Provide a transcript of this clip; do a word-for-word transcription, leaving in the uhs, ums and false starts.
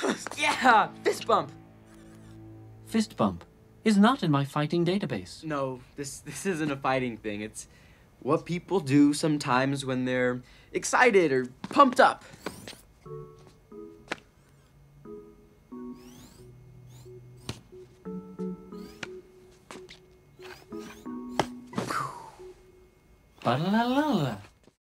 Yeah, fist bump. Fist bump is not in my fighting database. No, this this isn't a fighting thing. It's what people do sometimes when they're excited or pumped up. Ba-la-la-la-la.